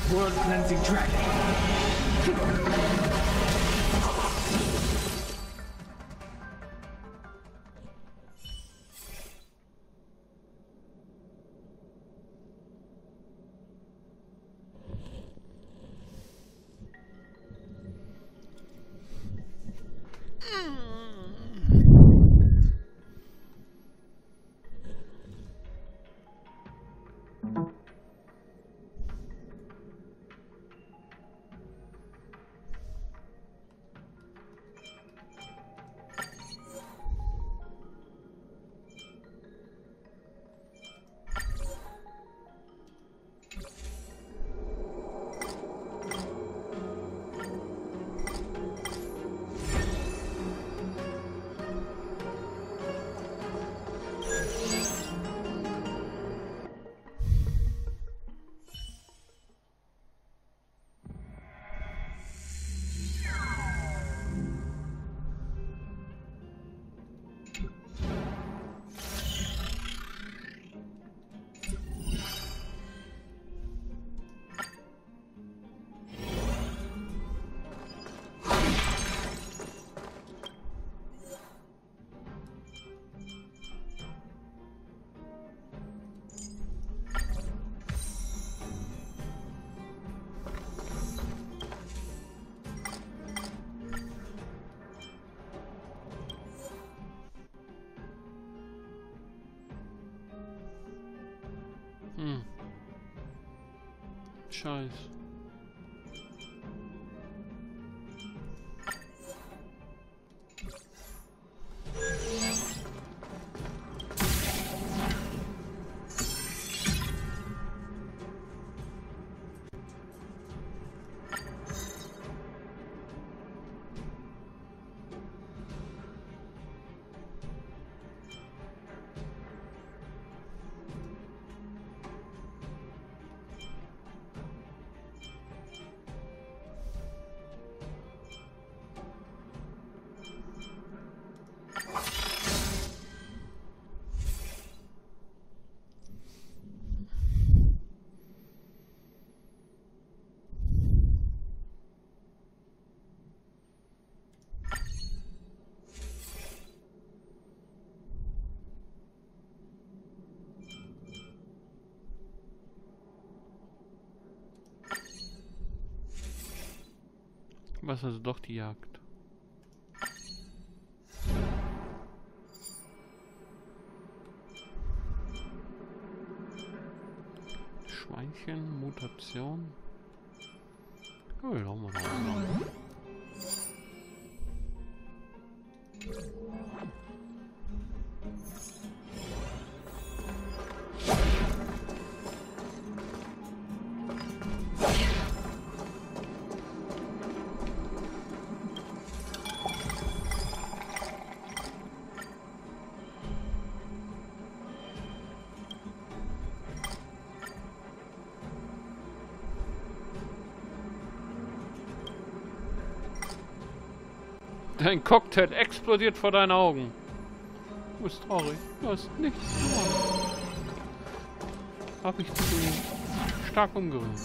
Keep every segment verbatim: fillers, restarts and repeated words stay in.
World cleansing dragon. Hm. Scheiß. Was also doch die Jagd? Schweinchen, Mutation. Oh, ja, haben wir noch. Dein Cocktail explodiert vor deinen Augen. Du bist traurig. Du hast nichts gewonnen. Hab ich zu stark umgewöhnt.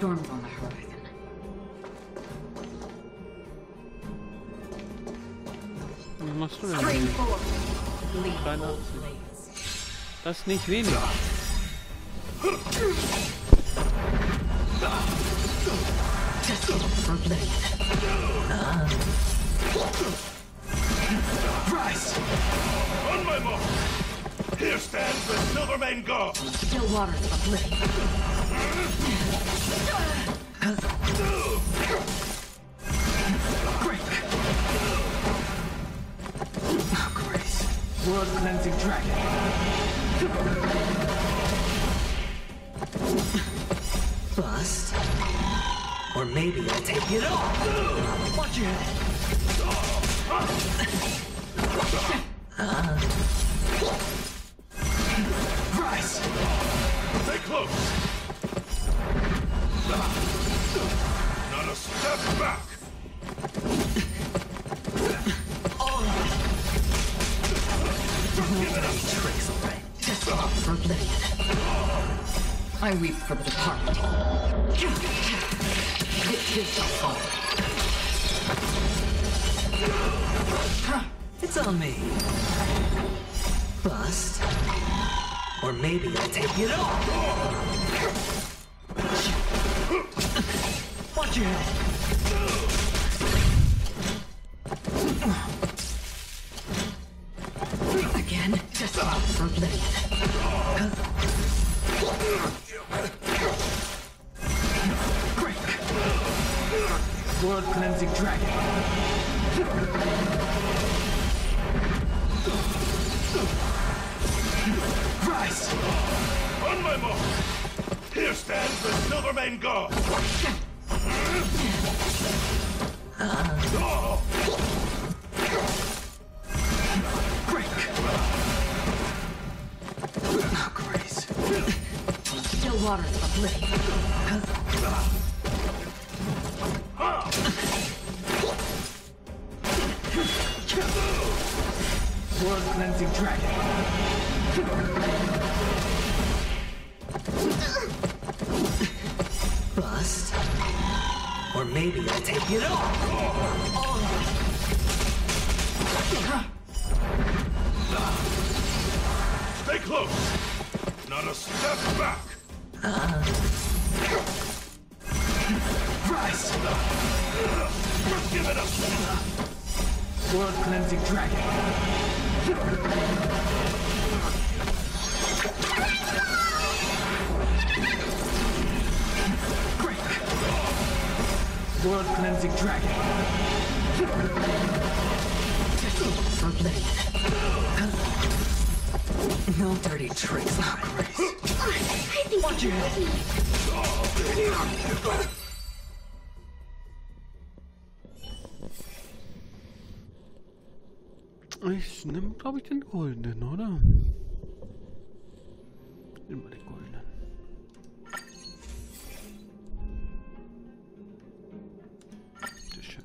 storms on the horizon. Was machst du denn? Spring forth. Lead dreiundachtzig. blades. Das ist nicht wenig. For blade. Rise! On my mark! Here stands the Silvermane God! Still waters of oblivion. Break! Oh, grace. World cleansing dragon. Bust. Or maybe I'll take it all. Watch your head. Rise! Stay close! Not a step back! Give it up! Tricks already. For blade. I weep for the departed. It too shall fall. It's on me. Bust. Or maybe I'll take it all. Watch your head. Again, just for blade. Break! World cleansing dragon. Rise! On my mark! Here stands the Silvermane God! Oh. Break! Oh, grace. Still waters of oblivion. World cleansing dragon. Bust. Or maybe I'll take it all. Stay close. Not a step back. Rise. Give it up. World cleansing dragon. Break. World cleansing dragon. For blade. No dirty tricks, not grace. I think Watch your head. Ich nehme, glaube ich, den goldenen, oder? Nimm mal den goldenen. Bitteschön.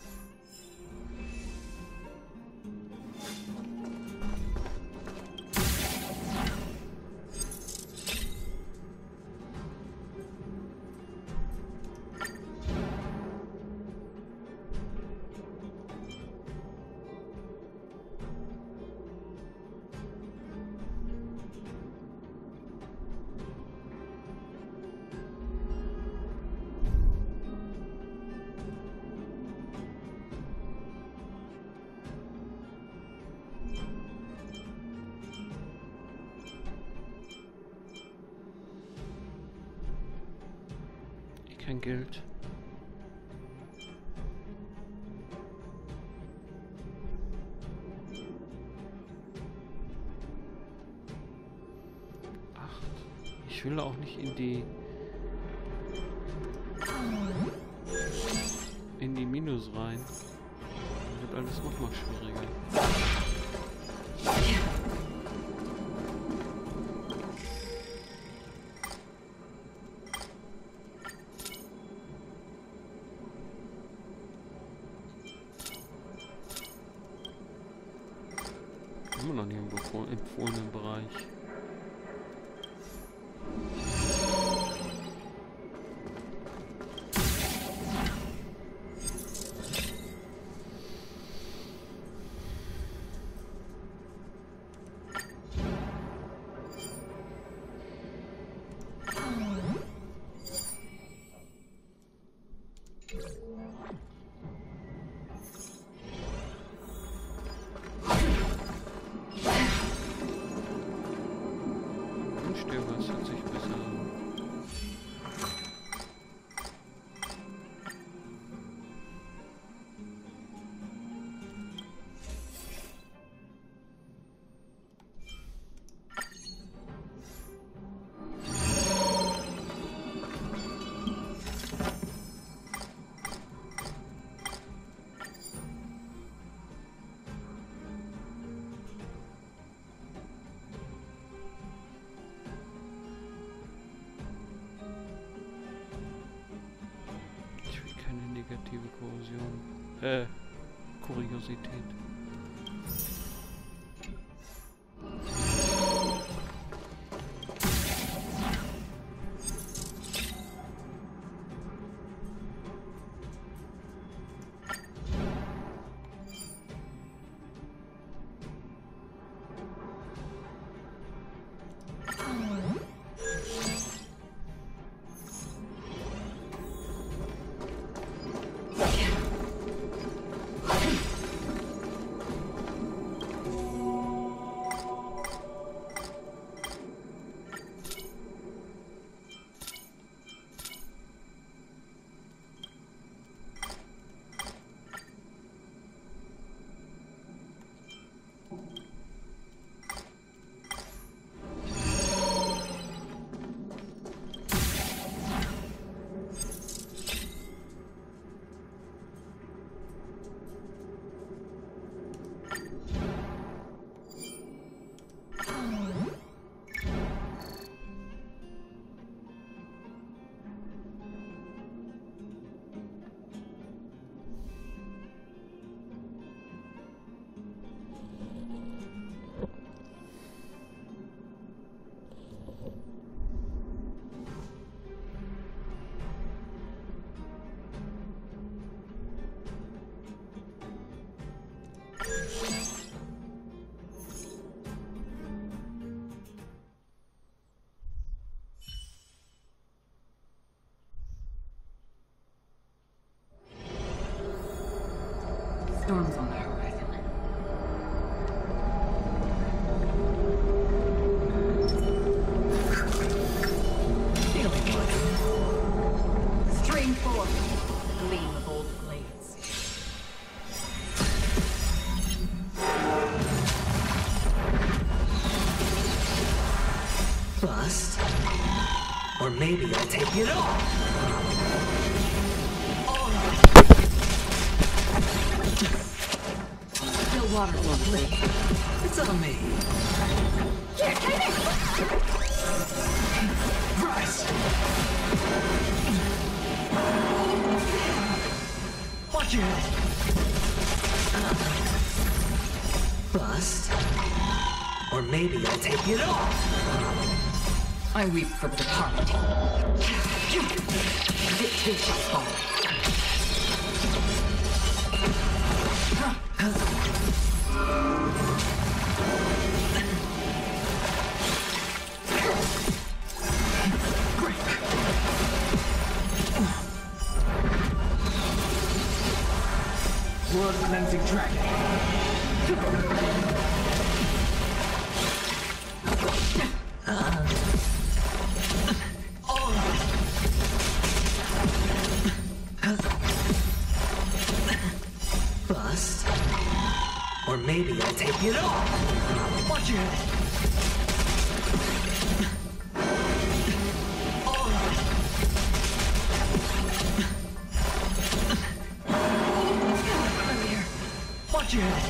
Kein Geld. Acht. Ich will auch nicht in die in die Minus rein. Das wird alles noch mal schwieriger. Immer noch nicht im empfohlenen Bereich. negative Korrosion. Äh, Kuriosität. Storms on the horizon. Feeling good. Stream forth, the gleam of old blades. Bust. Or maybe I'll take it off. Still water will bleed. It's on me. Here, take it! Rise! Watch your head. Bust. Or maybe I'll take it off. I weep for the departed. It too shall fall. World cleansing dragon. Bust. Or maybe I'll take it off. Watch your head. Watch your head.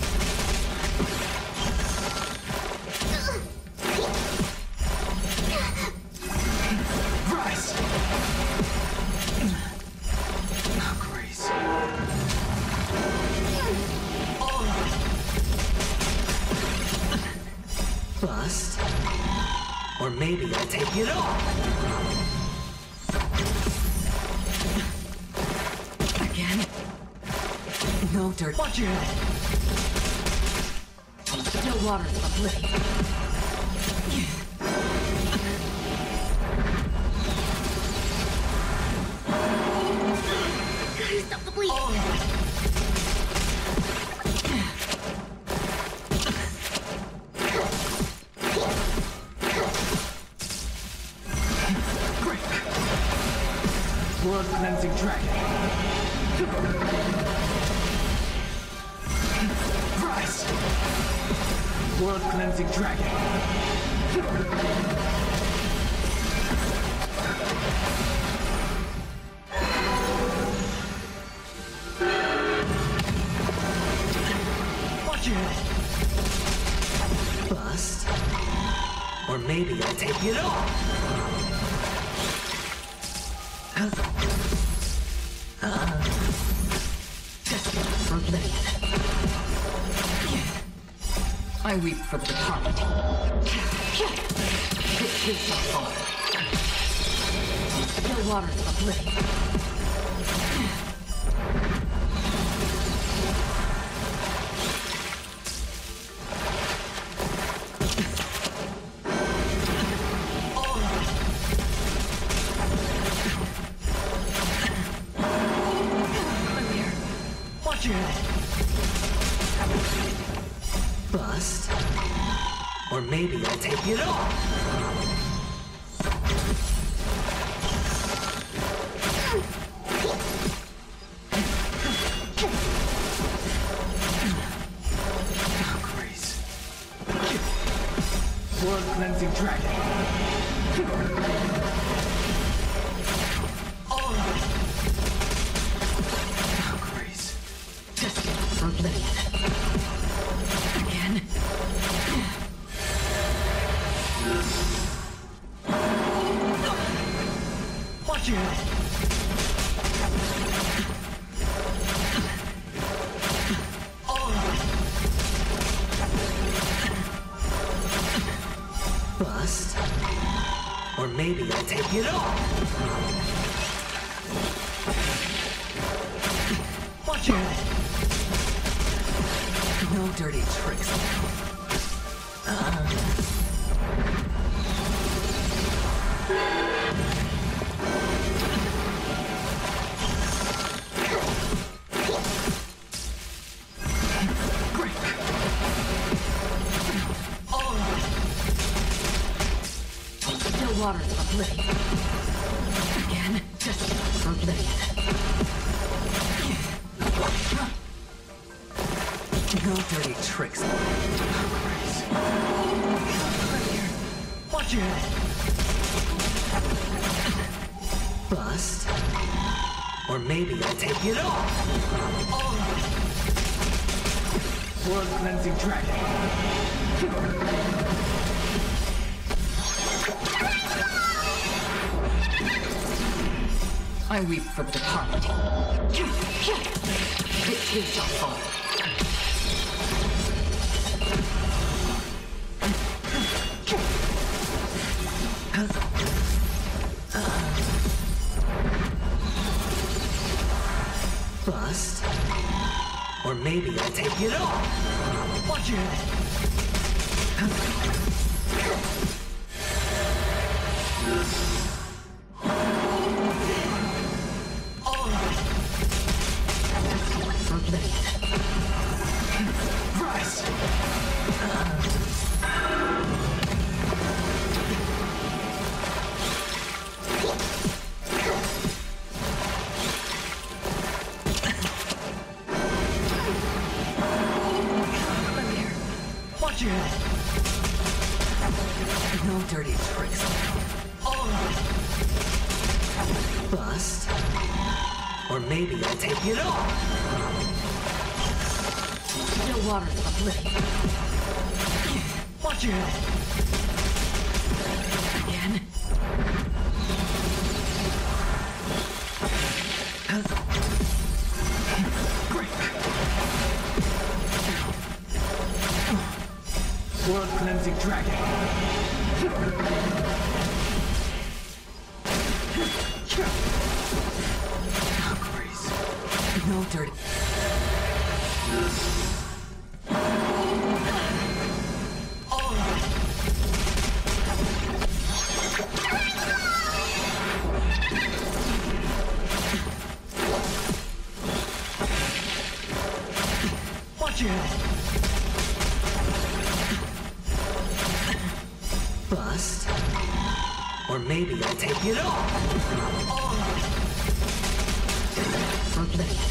Rise. Oh, Grace. Bust. Or maybe I'll take it off. Again? No dirt. Watch your head. Still waters of oblivion. Gotta stop the bleeding. Great. World cleansing dragon. Rise. World cleansing dragon. Watch your head. Bust. Or maybe I'll take it off. I weep for the departed. It too shall fall. Still waters of living. Watch your head. Bust. Or maybe I'll take it off. Oh, Grace. World cleansing dragon. Oh, Grace. Just for living. Again. Watch your head. Bust. Or maybe I'll take it off. Watch your head. No dirty tricks. Uh. Great. Oh. Still waters of living. Again. Just for living. No dirty tricks. Watch your head. Bust. Or maybe I'll take it off. Oh. World cleansing dragon. I weep for the departed. It too shall fall. Bust. Or maybe I'll take it off. Watch your head. Rise. Watch your head. No dirty tricks. Oh. Bust. Or maybe I'll take it off. Still waters of living. Watch your head. Again. Great. World cleansing dragon. Oh, Grace. No dirty. Watch your head. Bust. Or maybe I'll take it off. For living.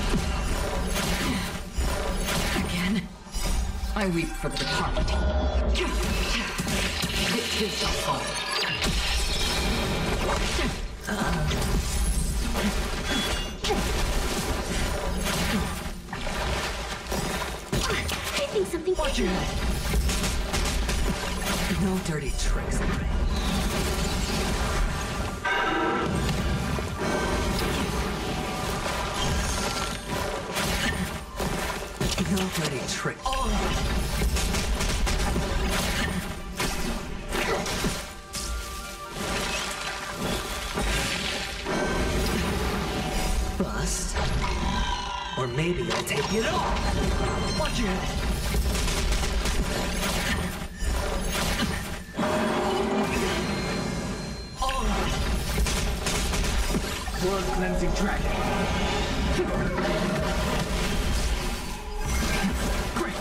Again. I weep for the departed. It too shall fall. I think something. Watch your head. No dirty tricks. No dirty trick. Bust. Or maybe I'll take it all. Watch it. World cleansing dragon. Great.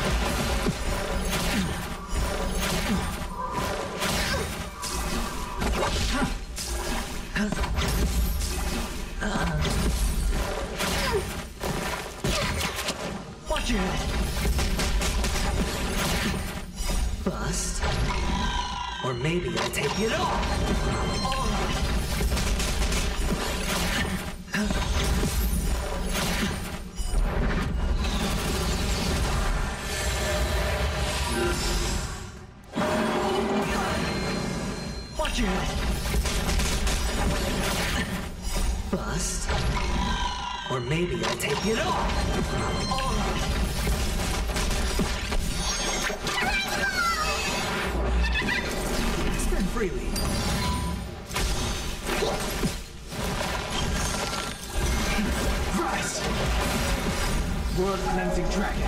Watch it. Bust. Or maybe I'll take it all. Watch it. Bust. Or maybe I'll take it all. Spend freely. Rise. World cleansing dragon.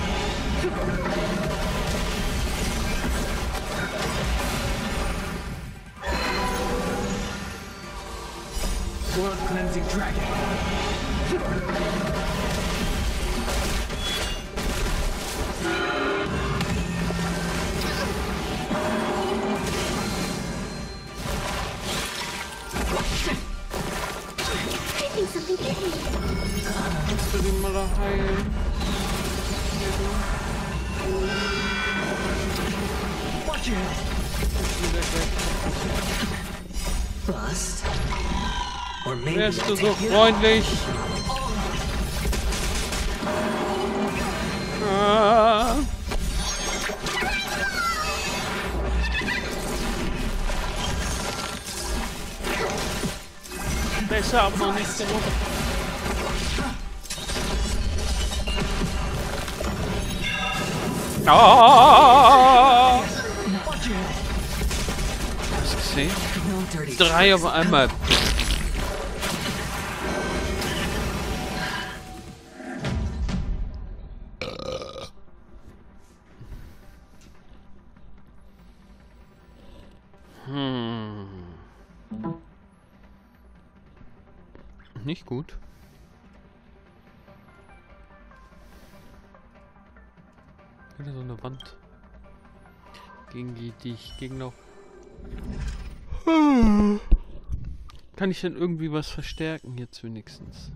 World cleansing dragon. I think something hit me. Kannst du den mal da heilen? Watch it. Wieder weg. Bust. Or maybe Wärst I'll du so take it all. freundlich? Ah. Besser, aber noch nicht genug. Ah! Watch it. Hast du gesehen? No dirty Drei auf einmal. Hm. Nicht gut. Wieder so eine Wand, gegen die, die ich gegenlaufe. Kann ich denn irgendwie was verstärken jetzt wenigstens?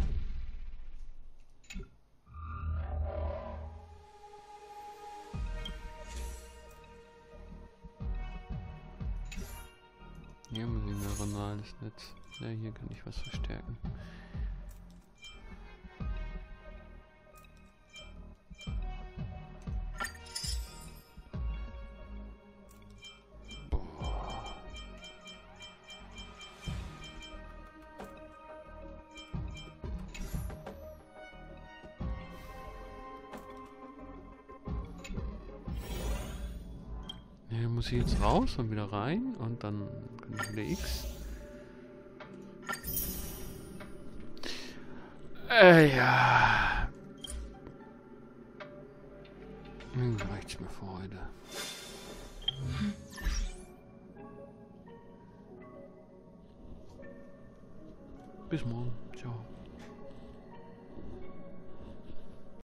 Hier muss ich ein neuronales Netz. Ja, hier kann ich was verstärken. Ja, muss ich jetzt raus und wieder rein und dann kann ich wieder X. Äh, ja. Hm, reicht's mir für heute. Bis morgen. Ciao.